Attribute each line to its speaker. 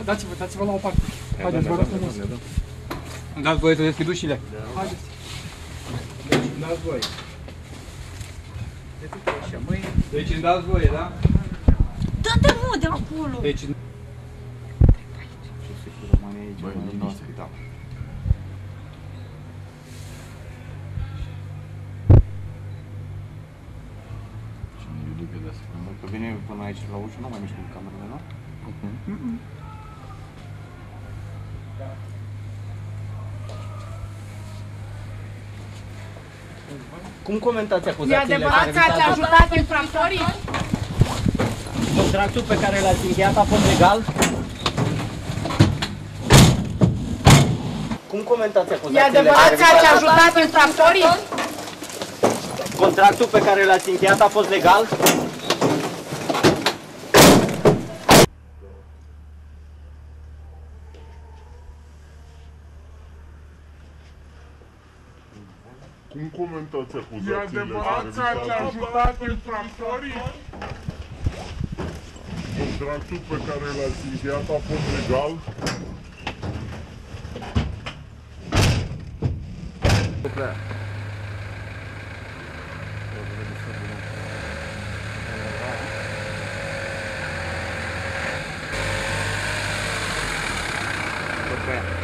Speaker 1: Dați-vă la o parte. Haideți, vă rog frumos. Îmi dați voie să deschid ușile? Haideți. Deci îmi dați voie. Deci îmi dați voie, da?
Speaker 2: Dă-te mă de acolo!
Speaker 1: Deci...
Speaker 3: Băi, liniște.
Speaker 4: Că vine până aici la ușă, nu mai mișcă camerele, nu?
Speaker 5: Cum comentați
Speaker 2: E
Speaker 5: acuzațiile
Speaker 2: adevărat că ați ajutat infractorii?
Speaker 5: Contractul pe care l-ați încheiat a fost legal? Cum comentați
Speaker 2: E
Speaker 5: acuzațiile
Speaker 2: adevărat că ați ajutat infractorii?
Speaker 5: Contractul pe care l-ați încheiat a fost legal?
Speaker 3: Cum comentați acuzațiile?
Speaker 6: E adevărat că ați ajutat infractorii?
Speaker 3: Contractul pe care l-ați încheiat a fost legal?
Speaker 4: Tot pe aia.